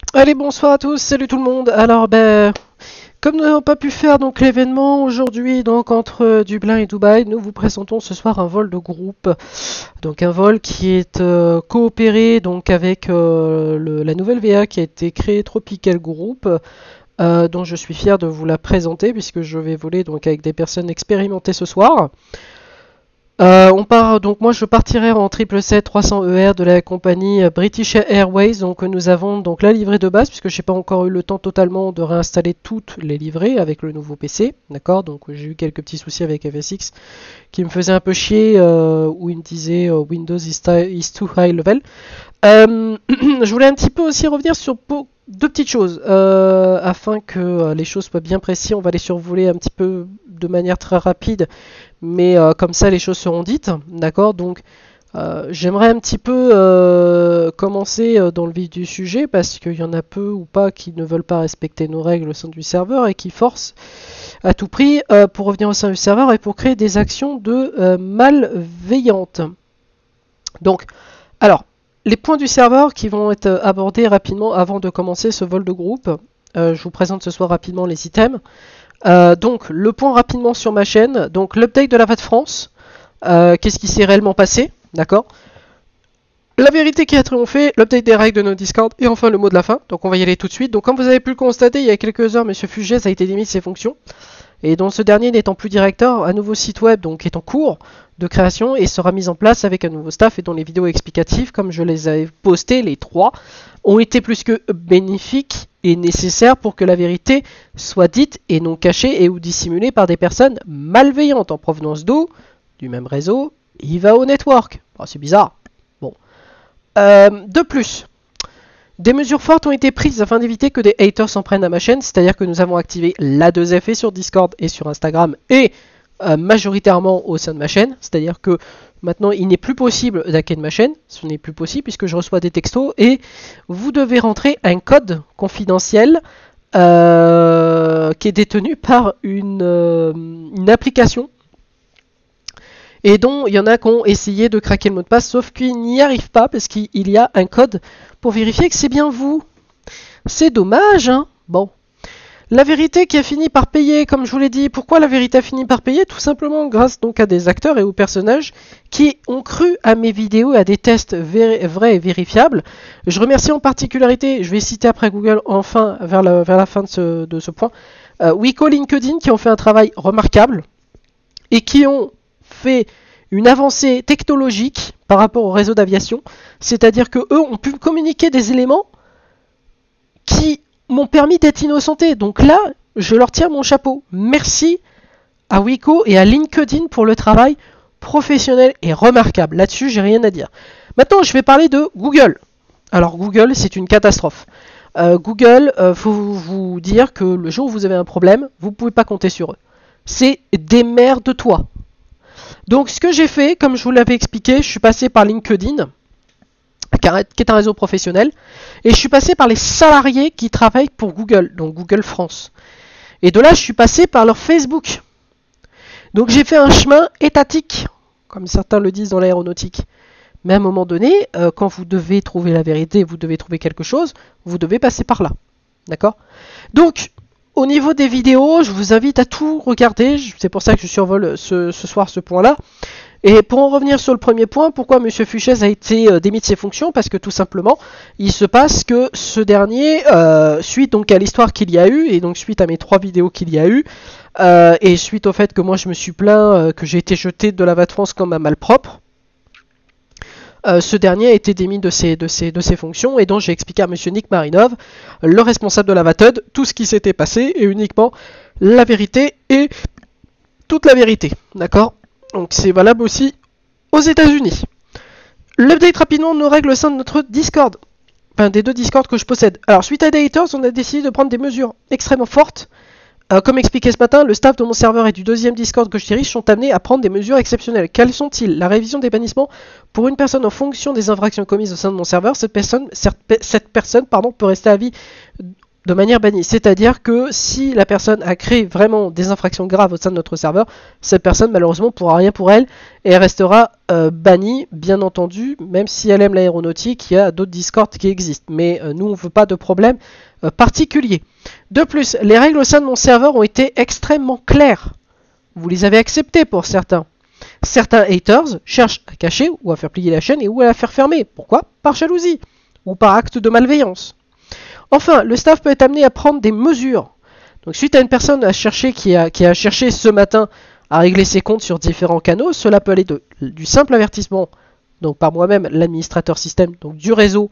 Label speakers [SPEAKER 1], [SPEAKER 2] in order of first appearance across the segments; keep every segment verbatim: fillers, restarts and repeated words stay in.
[SPEAKER 1] Allez, bonsoir à tous, salut tout le monde. Alors, ben, comme nous n'avons pas pu faire donc l'événement aujourd'hui donc entre Dublin et Dubaï, nous vous présentons ce soir un vol de groupe. Donc un vol qui est euh, coopéré donc avec euh, le- la nouvelle V A qui a été créée Tropical Group, euh, dont je suis fier de vous la présenter puisque je vais voler donc avec des personnes expérimentées ce soir. Euh, on part donc moi je partirai en sept sept sept trois cents E R de la compagnie euh, British Airways. Donc nous avons donc la livrée de base puisque j'ai pas encore eu le temps totalement de réinstaller toutes les livrées avec le nouveau P C, d'accord. Donc j'ai eu quelques petits soucis avec F S X qui me faisaient un peu chier, euh, où il me disait euh, Windows is, is too high level. Euh, je voulais un petit peu aussi revenir sur deux petites choses euh, afin que euh, les choses soient bien précises. On va les survoler un petit peu de manière très rapide, mais euh, comme ça les choses seront dites, d'accord. Donc euh, j'aimerais un petit peu euh, commencer euh, dans le vif du sujet parce qu'il y en a peu ou pas qui ne veulent pas respecter nos règles au sein du serveur et qui forcent à tout prix euh, pour revenir au sein du serveur et pour créer des actions de euh, malveillantes. Donc, alors, les points du serveur qui vont être abordés rapidement avant de commencer ce vol de groupe. Euh, je vous présente ce soir rapidement les items. Euh, donc, le point rapidement sur ma chaîne. Donc, l'update de la V A T France. Euh, Qu'est-ce qui s'est réellement passé, d'accord. La vérité qui a triomphé, l'update des règles de nos Discord et enfin le mot de la fin. Donc, on va y aller tout de suite. Donc, comme vous avez pu le constater, il y a quelques heures, M. Fugez a été démis de ses fonctions. Et dont ce dernier n'étant plus directeur, un nouveau site web donc est en cours de création et sera mis en place avec un nouveau staff et dont les vidéos explicatives, comme je les avais postées, les trois, ont été plus que bénéfiques et nécessaires pour que la vérité soit dite et non cachée et ou dissimulée par des personnes malveillantes en provenance d'où? Du même réseau, Ivao Network. Oh, c'est bizarre. Bon. Euh, de plus, des mesures fortes ont été prises afin d'éviter que des haters s'en prennent à ma chaîne, c'est-à-dire que nous avons activé l'A deux F sur Discord et sur Instagram et euh, majoritairement au sein de ma chaîne, c'est-à-dire que maintenant il n'est plus possible d'hacker de ma chaîne, ce n'est plus possible puisque je reçois des textos et vous devez rentrer un code confidentiel euh, qui est détenu par une, euh, une application et dont il y en a qui ont essayé de craquer le mot de passe, sauf qu'ils n'y arrivent pas parce qu'il y a un code pour vérifier que c'est bien vous. C'est dommage, hein. Bon. La vérité qui a fini par payer, comme je vous l'ai dit. Pourquoi la vérité a fini par payer? Tout simplement grâce donc à des acteurs et aux personnages qui ont cru à mes vidéos et à des tests vrais et vérifiables. Je remercie en particularité, je vais citer après Google enfin vers la, vers la fin de ce, de ce point, euh, Wiko, LinkedIn qui ont fait un travail remarquable et qui ont fait une avancée technologique par rapport au réseau d'aviation, c'est-à-dire que eux ont pu communiquer des éléments qui m'ont permis d'être innocenté. Donc là, je leur tire mon chapeau. Merci à Wiko et à LinkedIn pour le travail professionnel et remarquable. Là-dessus, j'ai rien à dire. Maintenant, je vais parler de Google. Alors Google, c'est une catastrophe. Euh, Google, euh, faut vous dire que le jour où vous avez un problème, vous ne pouvez pas compter sur eux. C'est démerde-toi. Donc ce que j'ai fait, comme je vous l'avais expliqué, je suis passé par LinkedIn, qui est un réseau professionnel, et je suis passé par les salariés qui travaillent pour Google, donc Google France. Et de là, je suis passé par leur Facebook. Donc j'ai fait un chemin étatique, comme certains le disent dans l'aéronautique. Mais à un moment donné, euh, quand vous devez trouver la vérité, vous devez trouver quelque chose, vous devez passer par là. D'accord? Donc, au niveau des vidéos, je vous invite à tout regarder. C'est pour ça que je survole ce, ce soir ce point-là. Et pour en revenir sur le premier point, pourquoi M. Fuchez a été euh, démis de ses fonctions? Parce que tout simplement, il se passe que ce dernier, euh, suite donc à l'histoire qu'il y a eu, et donc suite à mes trois vidéos qu'il y a eu, euh, et suite au fait que moi je me suis plaint euh, que j'ai été jeté de la V A T France comme un malpropre, euh, ce dernier a été démis de ses, de ses, de ses fonctions, et donc j'ai expliqué à M. Nick Marinov, le responsable de la V A T U D, tout ce qui s'était passé, et uniquement la vérité et toute la vérité, d'accord? Donc c'est valable aussi aux États-Unis. L'update rapidement nos règles au sein de notre Discord. Enfin, des deux Discord que je possède. Alors, suite à des haters, on a décidé de prendre des mesures extrêmement fortes. Euh, comme expliqué ce matin, le staff de mon serveur et du deuxième Discord que je dirige sont amenés à prendre des mesures exceptionnelles. Quelles sont-ils? La révision des bannissements pour une personne en fonction des infractions commises au sein de mon serveur. Cette personne, cette personne pardon, peut rester à vie de manière bannie. C'est-à-dire que si la personne a créé vraiment des infractions graves au sein de notre serveur, cette personne malheureusement ne pourra rien pour elle et elle restera euh, bannie, bien entendu, même si elle aime l'aéronautique, il y a d'autres Discord qui existent. Mais euh, nous, on ne veut pas de problème euh, particulier. De plus, les règles au sein de mon serveur ont été extrêmement claires. Vous les avez acceptées pour certains. Certains haters cherchent à cacher ou à faire plier la chaîne et ou à la faire fermer. Pourquoi? Par jalousie ou par acte de malveillance. Enfin, le staff peut être amené à prendre des mesures. Donc, suite à une personne à chercher qui, a, qui a cherché ce matin à régler ses comptes sur différents canaux, cela peut aller de, du simple avertissement, donc par moi-même, l'administrateur système, donc du réseau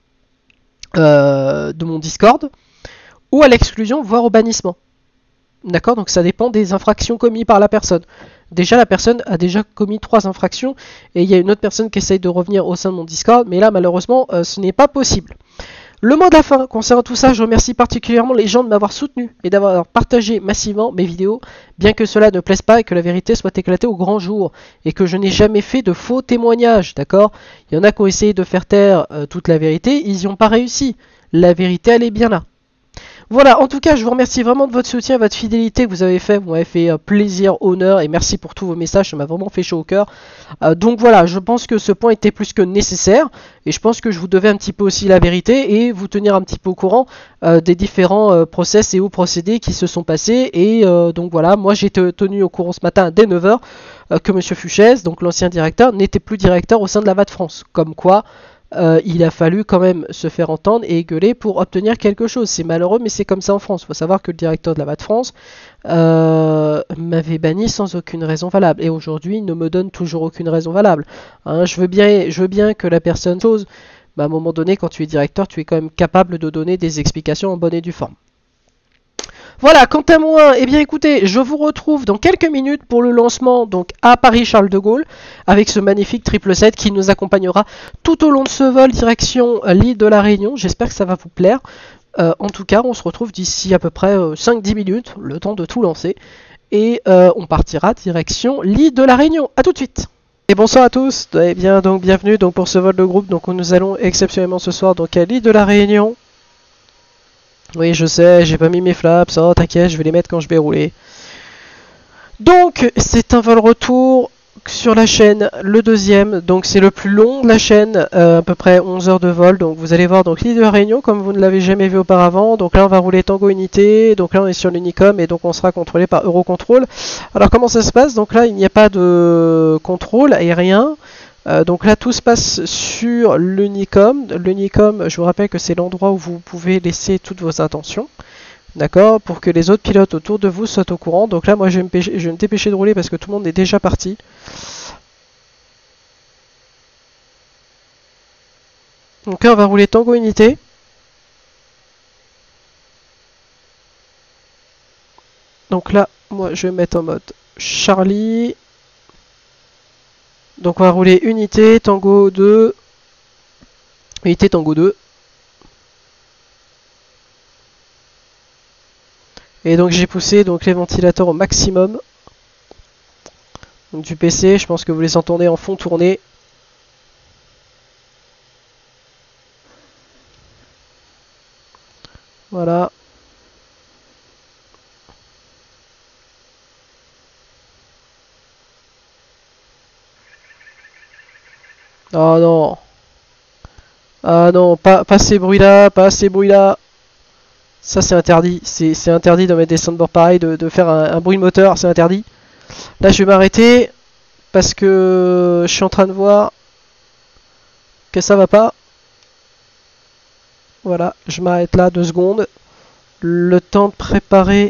[SPEAKER 1] euh, de mon Discord, ou à l'exclusion, voire au bannissement. D'accord? Donc ça dépend des infractions commises par la personne. Déjà, la personne a déjà commis trois infractions et il y a une autre personne qui essaye de revenir au sein de mon Discord, mais là, malheureusement, euh, ce n'est pas possible. Le mot de la fin, concernant tout ça, je remercie particulièrement les gens de m'avoir soutenu et d'avoir partagé massivement mes vidéos, bien que cela ne plaise pas et que la vérité soit éclatée au grand jour, et que je n'ai jamais fait de faux témoignages, d'accord? Il y en a qui ont essayé de faire taire euh, toute la vérité, ils n'y ont pas réussi. La vérité, elle est bien là. Voilà, en tout cas, je vous remercie vraiment de votre soutien, votre fidélité que vous avez fait. Vous m'avez fait euh, plaisir, honneur et merci pour tous vos messages. Ça m'a vraiment fait chaud au cœur. Euh, donc voilà, je pense que ce point était plus que nécessaire. Et je pense que je vous devais un petit peu aussi la vérité et vous tenir un petit peu au courant euh, des différents euh, process et ou procédés qui se sont passés. Et euh, donc voilà, moi j'ai été tenu au courant ce matin dès neuf heures euh, que Monsieur Fuchès, donc l'ancien directeur, n'était plus directeur au sein de la V A D France. Comme quoi... Euh, il a fallu quand même se faire entendre et gueuler pour obtenir quelque chose. C'est malheureux, mais c'est comme ça en France. Il faut savoir que le directeur de la V A D France euh, m'avait banni sans aucune raison valable. Et aujourd'hui, il ne me donne toujours aucune raison valable. Hein, je, veux bien, je veux bien que la personne chose, mais à un moment donné, quand tu es directeur, tu es quand même capable de donner des explications en bonne et due forme. Voilà, quant à moi, eh bien écoutez, je vous retrouve dans quelques minutes pour le lancement donc à Paris Charles de Gaulle avec ce magnifique triple sept qui nous accompagnera tout au long de ce vol direction euh, l'île de la Réunion. J'espère que ça va vous plaire. Euh, en tout cas, on se retrouve d'ici à peu près euh, cinq dix minutes, le temps de tout lancer. Et euh, on partira direction l'île de la Réunion. A tout de suite. Et bonsoir à tous. Eh bien donc bienvenue donc pour ce vol de groupe. Donc nous allons exceptionnellement ce soir donc à l'île de la Réunion. Oui, je sais, j'ai pas mis mes flaps, oh t'inquiète, je vais les mettre quand je vais rouler. Donc, c'est un vol retour sur la chaîne, le deuxième, donc c'est le plus long de la chaîne, euh, à peu près onze heures de vol. Donc vous allez voir donc l'île de la Réunion comme vous ne l'avez jamais vu auparavant. Donc là on va rouler Tango Unité, donc là on est sur l'Unicom et donc on sera contrôlé par Eurocontrol. Alors comment ça se passe? Donc là il n'y a pas de contrôle aérien. Euh, donc là tout se passe sur l'Unicom. L'Unicom, je vous rappelle que c'est l'endroit où vous pouvez laisser toutes vos intentions. D'accord, pour que les autres pilotes autour de vous soient au courant. Donc là, moi, je vais, me pêcher, je vais me dépêcher de rouler parce que tout le monde est déjà parti. Donc là, on va rouler Tango Unité. Donc là, moi, je vais mettre en mode Charlie. Donc on va rouler Unité, Tango deux. Unité, Tango deux. Et donc j'ai poussé donc les ventilateurs au maximum donc, du P C. Je pense que vous les entendez en fond tourner. Voilà. Oh non. Ah non, pas, pas ces bruits là, pas ces bruits là. Ça c'est interdit, c'est interdit de mettre des soundboards pareils, de, de faire un, un bruit de moteur, c'est interdit. Là je vais m'arrêter parce que je suis en train de voir que ça va pas. Voilà, je m'arrête là deux secondes. Le temps de préparer.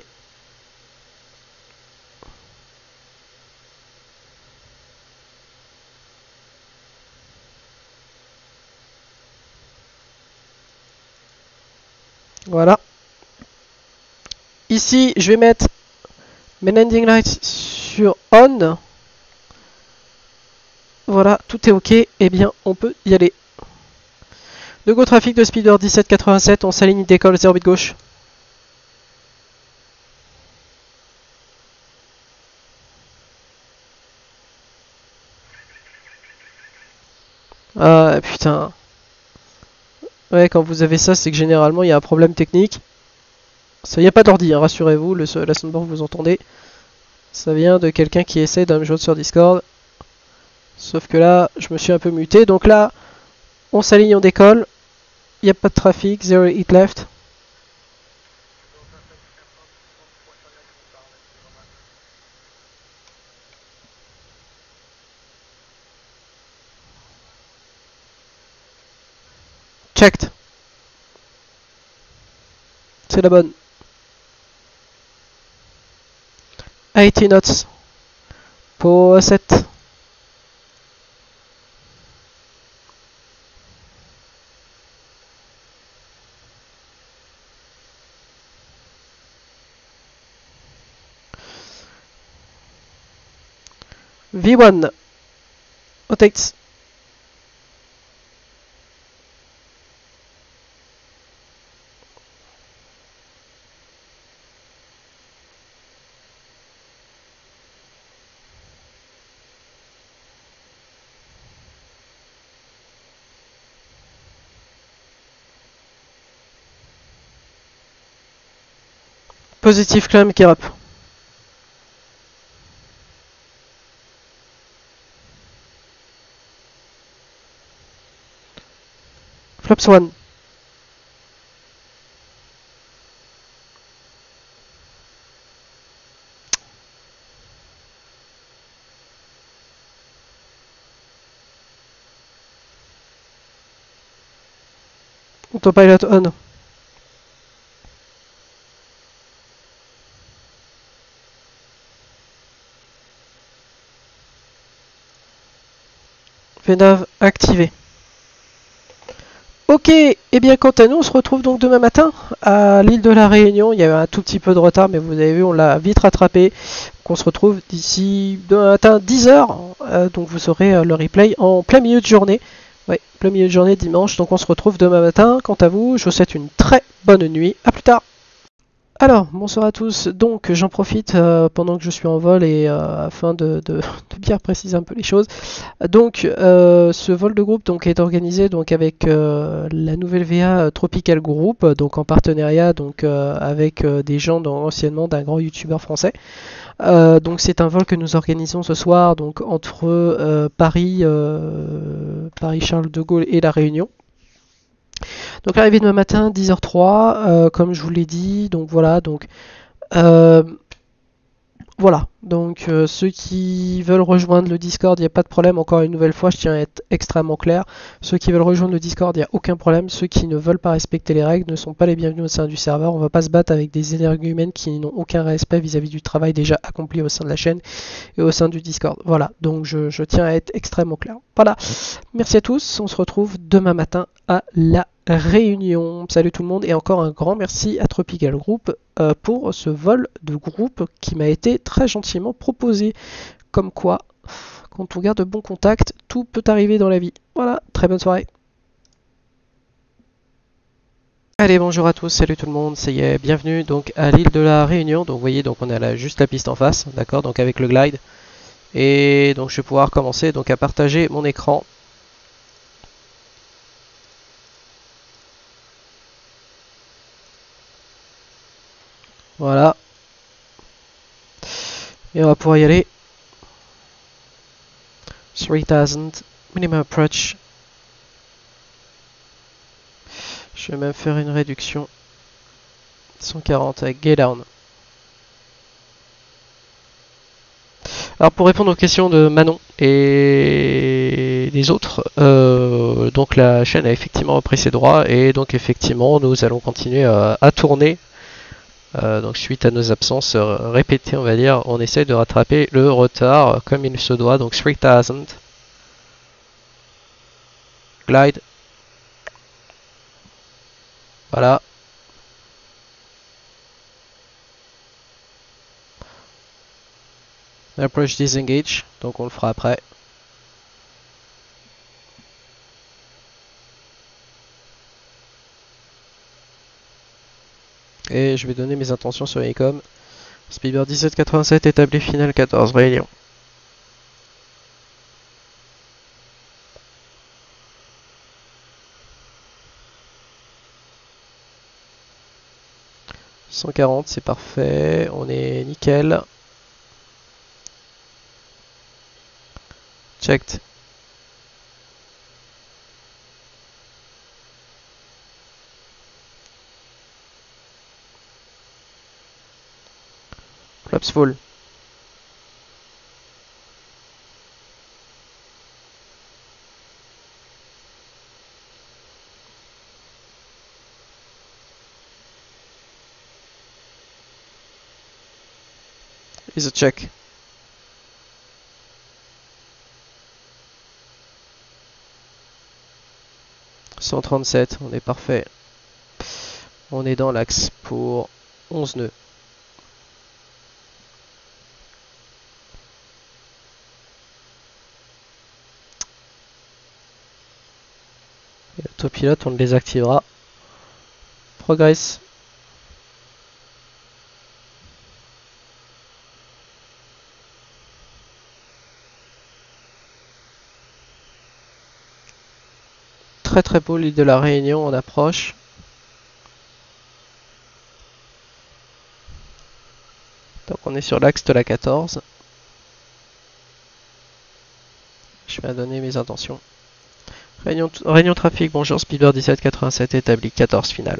[SPEAKER 1] Voilà. Ici, je vais mettre mes landing lights sur on. Voilà, tout est ok. Eh bien, on peut y aller. De go trafic de speeder dix-sept quatre-vingt-sept, on s'aligne, décolle zéro bit gauche. Ah putain. Ouais, quand vous avez ça, c'est que généralement il y a un problème technique. Ça vient pas d'ordi, hein, rassurez-vous, le, la soundboard vous entendez. Ça vient de quelqu'un qui essaie de me joindre sur Discord. Sauf que là, je me suis un peu muté. Donc là, on s'aligne, on décolle. Il n'y a pas de trafic, zéro hit left. Checked. C'est la bonne. eighty knots. Pour sept. V one. Rotates. Positive climb gear up. Flaps one. Autopilot on. V nav activé. Ok, et eh bien quant à nous, on se retrouve donc demain matin à l'île de la Réunion. Il y avait un tout petit peu de retard, mais vous avez vu, on l'a vite rattrapé. Donc on se retrouve d'ici demain matin dix heures. Euh, donc vous aurez euh, le replay en plein milieu de journée. Ouais, plein milieu de journée dimanche. Donc on se retrouve demain matin. Quant à vous, je vous souhaite une très bonne nuit. A plus tard. Alors, bonsoir à tous. Donc, j'en profite euh, pendant que je suis en vol et euh, afin de, de, de bien préciser un peu les choses. Donc, euh, ce vol de groupe donc est organisé donc avec euh, la nouvelle V A Tropical Group, donc en partenariat donc euh, avec euh, des gens dans, anciennement d'un grand youtubeur français. Euh, donc, c'est un vol que nous organisons ce soir donc entre euh, Paris, euh, Paris Charles de Gaulle et La Réunion. Donc l'arrivée demain matin, dix heures trois, euh, comme je vous l'ai dit. Donc voilà, donc euh, voilà. Donc euh, ceux qui veulent rejoindre le Discord, il n'y a pas de problème. Encore une nouvelle fois, je tiens à être extrêmement clair. Ceux qui veulent rejoindre le Discord, il n'y a aucun problème. Ceux qui ne veulent pas respecter les règles ne sont pas les bienvenus au sein du serveur. On ne va pas se battre avec des énergumènes qui n'ont aucun respect vis-à-vis du travail déjà accompli au sein de la chaîne et au sein du Discord. Voilà, donc je, je tiens à être extrêmement clair. Voilà, merci à tous. On se retrouve demain matin à la Réunion. Salut tout le monde et encore un grand merci à Tropical Group euh, pour ce vol de groupe qui m'a été très gentiment proposé. Comme quoi, quand on garde de bons contacts, tout peut arriver dans la vie. Voilà, très bonne soirée. Allez, bonjour à tous, salut tout le monde, ça y est, bienvenue donc à l'île de la Réunion. Donc vous voyez, donc on a là juste la piste en face, d'accord, donc avec le glide. Et donc je vais pouvoir commencer donc à partager mon écran. Voilà. Et on va pouvoir y aller. three thousand, minimum approach. Je vais même faire une réduction. cent quarante avec Gay Down. Alors pour répondre aux questions de Manon et des autres, euh, donc la chaîne a effectivement repris ses droits et donc effectivement nous allons continuer à, à tourner. Euh, donc suite à nos absences euh, répétées, on va dire, on essaie de rattraper le retard comme il se doit. Donc three thousand. Glide. Voilà. Approach disengage, donc on le fera après. Et je vais donner mes intentions sur Ecom. Speedbird dix-sept quatre-vingt-sept, établi final quatorze, Réunion. cent quarante, c'est parfait. On est nickel. Checked. Flaps full. Is a check. cent trente-sept, on est parfait. On est dans l'axe pour onze nœuds. Et l'autopilote, on le désactivera. Progress. Très très beau l'île de la Réunion, on approche. Donc on est sur l'axe de la quatorze. Je vais donner mes intentions. Réunion, Réunion trafic, bonjour, Speedbird dix-sept quatre-vingt-sept établi, quatorze finale.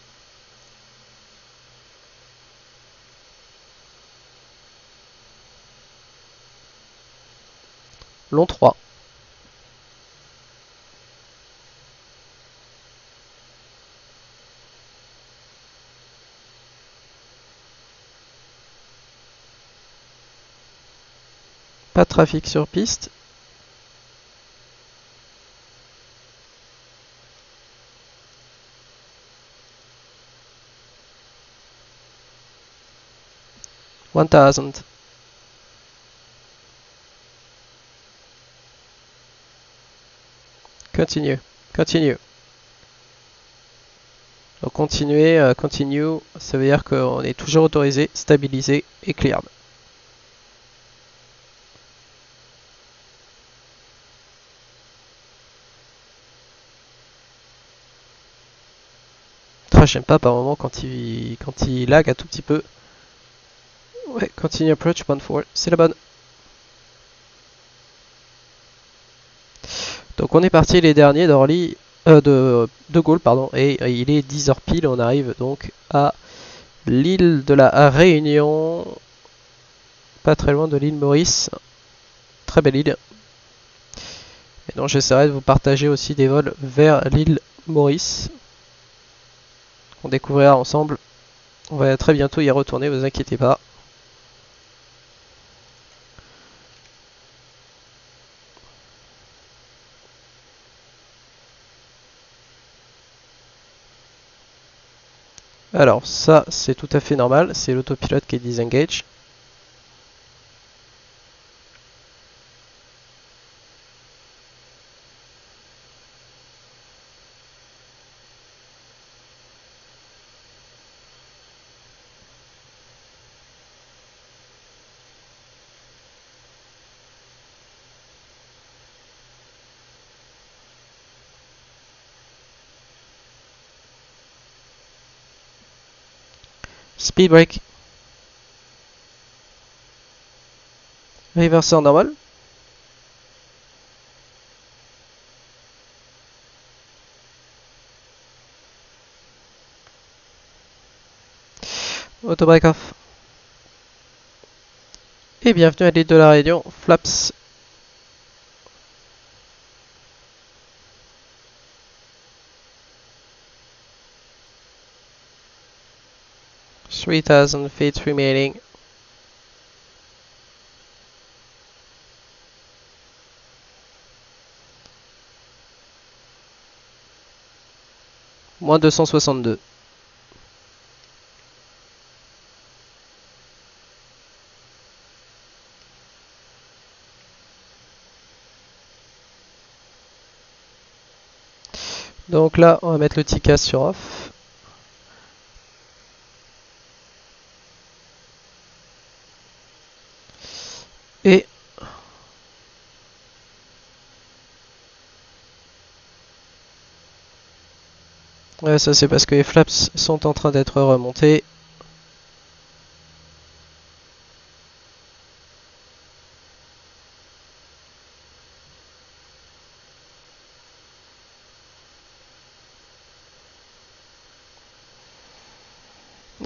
[SPEAKER 1] Long trois. Pas de trafic sur piste. one thousand. Continue, continue. Donc continuer, euh, continue, ça veut dire qu'on est toujours autorisé, stabilisé et cleared. J'aime pas par moment quand il, quand il lag un tout petit peu. Ouais, continue approach, one four, c'est la bonne. Donc on est parti les derniers d'Orly, euh, de, de Gaulle, pardon, et euh, il est dix heures pile, on arrive donc à l'île de la Réunion, pas très loin de l'île Maurice, très belle île. Et donc j'essaierai de vous partager aussi des vols vers l'île Maurice. On découvrira ensemble. On va très bientôt y retourner, vous inquiétez pas. Alors ça c'est tout à fait normal, c'est l'autopilote qui est disengage. Speed brake. Reverseur normal. Auto break off. Et bienvenue à l'île de la Réunion, flaps. three thousand feet remaining. Moins deux cent soixante-deux. Donc là, on va mettre le T C A S sur off. Et ouais, ça c'est parce que les flaps sont en train d'être remontés.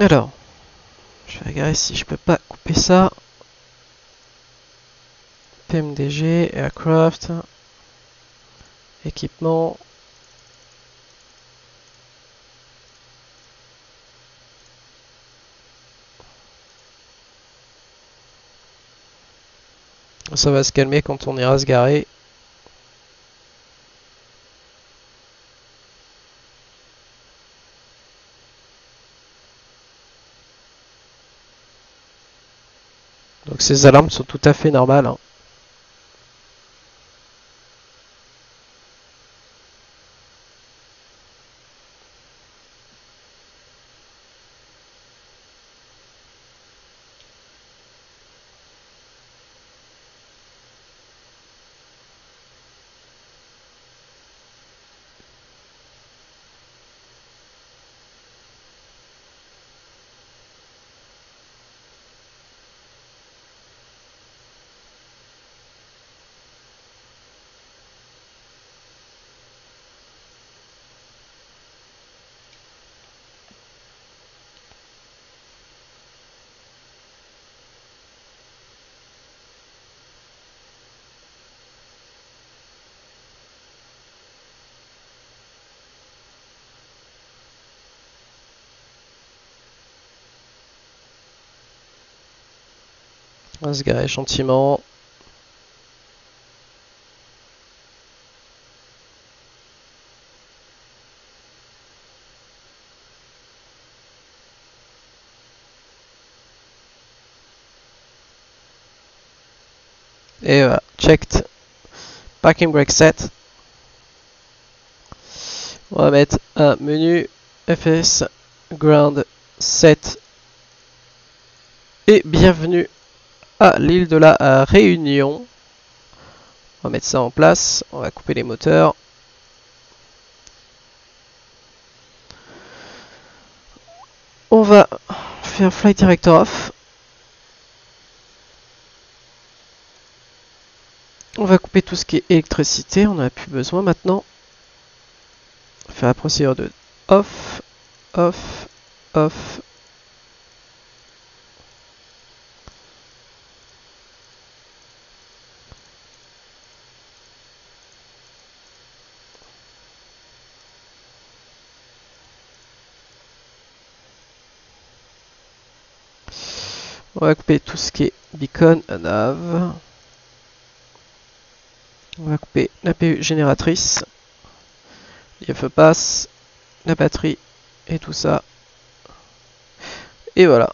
[SPEAKER 1] Alors, je vais regarder si je peux pas couper ça. P M D G, Aircraft, équipement. Ça va se calmer quand on ira se garer. Donc ces alarmes sont tout à fait normales, hein. On va se garer gentiment. Et voilà, checked. Parking brake set. On va mettre un menu F S ground set. Et bienvenue à l'île de la Réunion. On va mettre ça en place. On va couper les moteurs. On va faire flight director off. On va couper tout ce qui est électricité. On n'en a plus besoin maintenant. On va faire la procédure de off, off, off. On va couper tout ce qui est beacon, nav. On va couper la P U génératrice, les feux passe, la batterie et tout ça. Et voilà.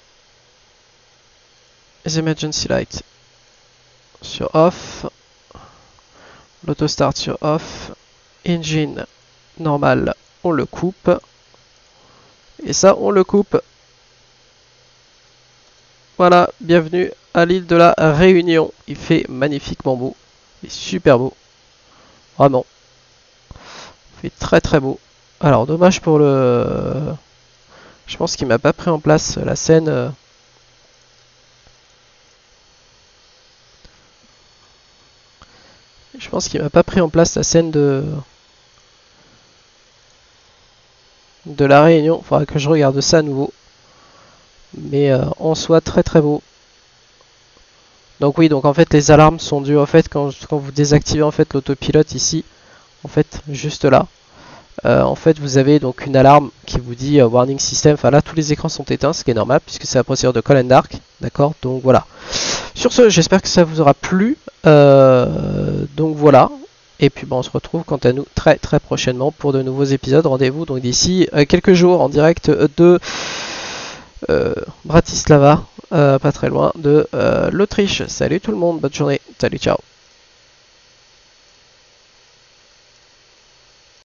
[SPEAKER 1] Les emergency lights sur off. L'auto start sur off. Engine normal, on le coupe. Et ça, on le coupe. Voilà, bienvenue à l'île de la Réunion. Il fait magnifiquement beau. Il est super beau. Vraiment. Il fait très très beau. Alors, dommage pour le... Je pense qu'il m'a pas pris en place la scène. Je pense qu'il m'a pas pris en place la scène de... de la Réunion. Il faudra que je regarde ça à nouveau. Mais euh, en soi, très très beau. Donc oui, donc en fait les alarmes sont dues en fait quand, quand vous désactivez en fait l'autopilote ici, en fait juste là. Euh, en fait vous avez donc une alarme qui vous dit euh, warning system. Enfin là tous les écrans sont éteints, ce qui est normal puisque c'est la procédure de call and dark, d'accord. Donc voilà. Sur ce, j'espère que ça vous aura plu. Euh, donc voilà. Et puis bon, on se retrouve quant à nous très très prochainement pour de nouveaux épisodes. Rendez-vous donc d'ici euh, quelques jours en direct de euh, Bratislava. Euh, pas très loin de euh, l'Autriche. Salut tout le monde, bonne journée, salut, ciao.